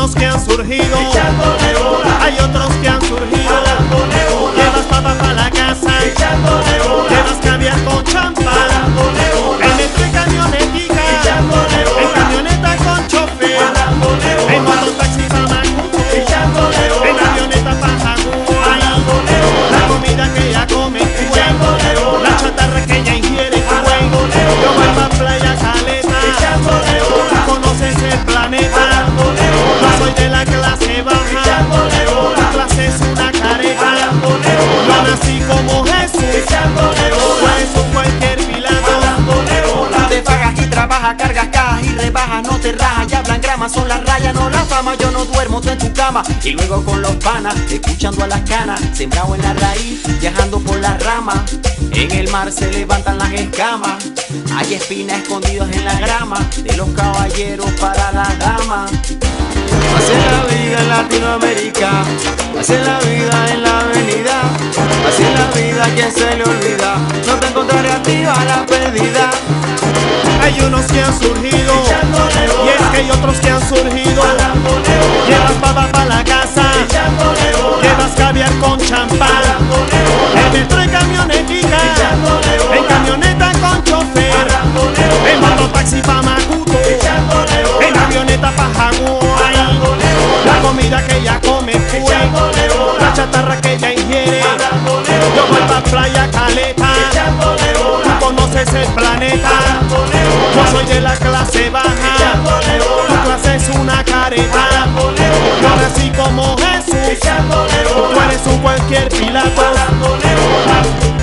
unos que han surgido, echándole bola, hay otros que han surgido. parándole bola, Llevas papa para la casa, echándole bola, llevas caviar con champán, parándole bola, en metro y camionetica, echándole en bola, camioneta con chofer, parándole en bola, mototaxi para Macuto, echándole en bola, camioneta para Jaguar. parándole bola, La comida que ella come, echándole bola, la chatarra que ella ingiere, parándole yo bola, voy pa' Playa Caleta, echándole bola, tú conoces el planeta. parándole bola, Yo soy de la clase baja, echándole tu bola, clase es una careta. parándole Yo bola, nací como Jesús, echándole bola, pues o cualquier Pilato. parándole bola, Tú te pagas y trabajas, cargas cajas y rebajas, no te rajas, ya hablan grama, son las rayas, no la fama, yo no duermo, tú en tu cama. Y luego con los panas, escuchando a las canas, sembrado en la raíz, viajando por las ramas. En el mar se levantan las escamas, hay espinas escondidas en la grama, de los caballeros para las damas. Así es la vida en Latinoamérica, así es la vida en la avenida, así es la vida, quien se le olvida, no te encontraré activa la perdida. Hay unos que han surgido, echándole y es bola, que hay otros que han surgido. parándole bola, Llevas papa para la casa, echándole bola, llevas caviar con champán, parándole bola, en metro y camionetica, echándole bola, en camioneta con chofer, parándole en bola, mototaxi pa' Macuto, echándole bola, en camioneta pa' Jaguar. parándole La bola, comida que ella come, echándole bola, la chatarra que ella ingiere. parándole Yo voy bola, pa' Playa Caleta, echándole tú bola, conoces el planeta. parándole Yo bola, soy de la clase baja, echándole tu bola, clase es una careta. parándole Yo bola, nací como Jesús, echándole tú bola, eres un cualquier Pilato. parándole bola,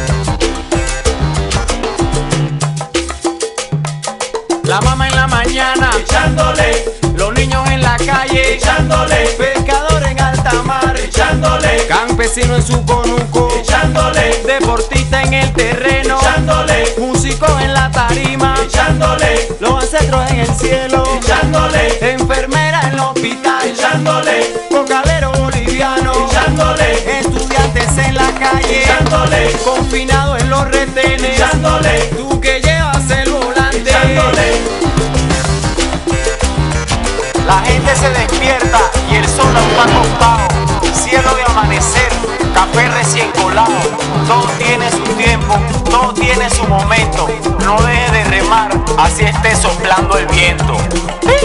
La mamá en la mañana, echándole, los niños en la calle, echándole, pescador en alta mar, echándole, campesino en su conuco, echándole, deportista en el terreno, echándole, músico en la tarima, echándole, los ancestros en el cielo, echándole, enfermera en el hospital, echándole, cocalero boliviano, echándole, estudiantes en la calle, echándole, confinado en los retenes, echándole, tú que llevas el volante. echándole, La gente se despierta y el sol aún va acostado, cielo de amanecer, café recién colado, todo tiene su tiempo, todo tiene su momento, no deje de remar, así esté soplando el viento.